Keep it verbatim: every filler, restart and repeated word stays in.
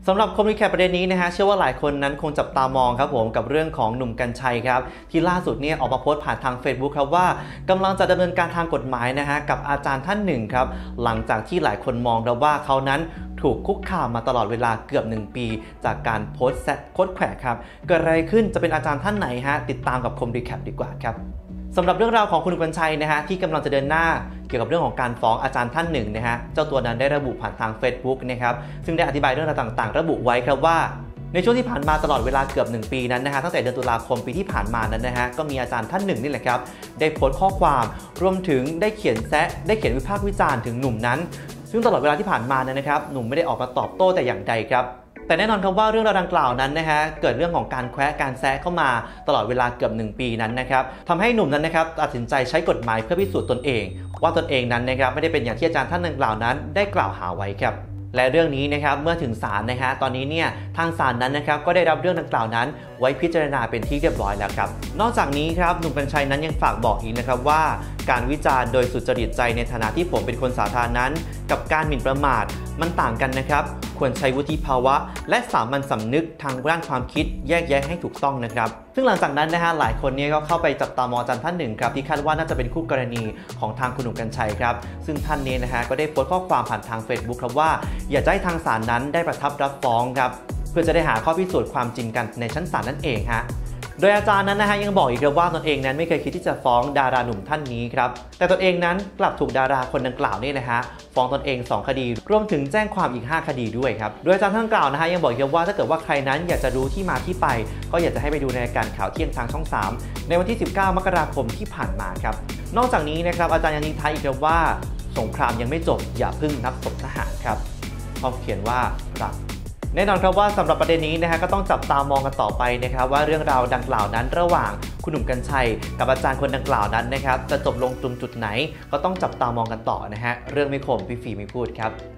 สำหรับคอมมิคแคปประเด็นนี้นะฮะเชื่อว่าหลายคนนั้นคงจับตามองครับผมกับเรื่องของหนุ่มกรรชัยครับที่ล่าสุดเนี่ยออกมาโพสต์ผ่านทาง Facebook ครับว่ากำลังจะดำเนินการทางกฎหมายนะฮะกับอาจารย์ท่านหนึ่งครับหลังจากที่หลายคนมองแล้วว่าเขานั้นถูกคุกคามมาตลอดเวลาเกือบหนึ่งปีจากการโพสต์แซะโค้ดแขวะครับเกิดอะไรขึ้นจะเป็นอาจารย์ท่านไหนฮะติดตามกับคมรีแคปดีกว่าครับสำหรับเรื่องราวของคุณหนุ่มกรรชัยนะฮะที่กำลังจะเดินหน้าเกี่ยวกับเรื่องของการฟ้องอาจารย์ท่านหนึ่งนะฮะเจ้าตัวนั้นได้ระบุผ่านทาง Facebook นะครับซึ่งได้อธิบายเรื่องราวต่างๆระบุไว้ครับว่าในช่วงที่ผ่านมาตลอดเวลาเกือบหนึ่งปีนั้นนะฮะตั้งแต่เดือนตุลาคมปีที่ผ่านมานั้นนะฮะก็มีอาจารย์ท่านหนึ่งนี่แหละครับได้โพสต์ข้อความรวมถึงได้เขียนแซะได้เขียนวิพากษ์วิจารณ์ถึงหนุ่มนั้นซึ่งตลอดเวลาที่ผ่านมานั้นนะครับหนุ่มไม่ได้ออกมาตอบโต้แต่อย่างใดครับแต่แน่นอนครับว่าเรื่องราวดังกล่าวนั้นนะฮะเกิดเรื่องของการแควะการแซะเข้ามาตลอดเวลาเกือบหนึ่งปีนั้นนะครับทำให้หนุ่มนั้นนะครับตัดสินใจใช้กฎหมายเพื่อพิสูจน์ตนเองว่าตนเองนั้นนะครับไม่ได้เป็นอย่างที่อาจารย์ท่านดังกล่าวนั้นได้กล่าวหาไว้ครับและเรื่องนี้นะครับเมื่อถึงศาลนะฮะตอนนี้เนี่ยทางศาลนั้นนะครับก็ได้รับเรื่องดังกล่าวนั้นไว้พิจารณาเป็นที่เรียบร้อยแล้วครับนอกจากนี้ครับหนุ่มกรรชัยนั้นยังฝากบอกอีกนะครับว่าการวิจารณ์โดยสุจริตใจในฐานะที่ผมเป็นคนสาธารณะนั้นกับการหมิ่นประมาทมันต่างกันนะครับควรใช้วุฒิภาวะและสามัญสำนึกทางด้านความคิดแยกแยะให้ถูกต้องนะครับซึ่งหลังจากนั้นนะฮะหลายคนเนี่ยก็เข้าไปจับตามองอาจารย์ท่านหนึ่งครับที่คาดว่าน่าจะเป็นคู่กรณีของทางคุณหนุ่มกรรชัยครับซึ่งท่านนี้นะฮะก็ได้โพสต์ข้อความผ่านทาง Facebook ครับว่าอยากจะให้ทางศาลนั้นได้ประทับรับฟ้องครับเพื่อจะได้หาข้อพิสูจน์ความจริงกันในชั้นศาลนั่นเองฮะโดยอาจารย์นั้นนะฮะยังบอกอีกครับว่าตนเองนั้นไม่เคยคิดที่จะฟ้องดาราหนุ่มท่านนี้ครับแต่ตนเองนั้นกลับถูกดาราคนดังกล่าวนี่นะฮะฟ้องตนเองสองคดีรวมถึงแจ้งความอีกห้าคดีด้วยครับโดยอาจารย์ท่านกล่าวนะฮะยังบอกอีกว่าถ้าเกิดว่าใครนั้นอยากจะรู้ที่มาที่ไปก็อยากจะให้ไปดูในรายการข่าวเที่ยงทางช่องสามในวันที่สิบเก้ามกราคมที่ผ่านมาครับนอกจากนี้นะครับอาจารย์ยังทิ้งท้ายอีกครับว่าสงครามยังไม่จบอย่าเพิ่งนับศพทหารครับพร้อมเขียนว่ารักแน่นอนครับว่าสำหรับประเด็นนี้นะฮะก็ต้องจับตามองกันต่อไปนะครับว่าเรื่องราวดังกล่าวนั้นระหว่างคุณหนุ่มกรรชัยกับอาจารย์คนดังกล่าวนั้นนะครับจะจบลงตรงจุดไหนก็ต้องจับตามองกันต่อนะฮะเรื่องไม่คมพี่ฝีไม่พูดครับ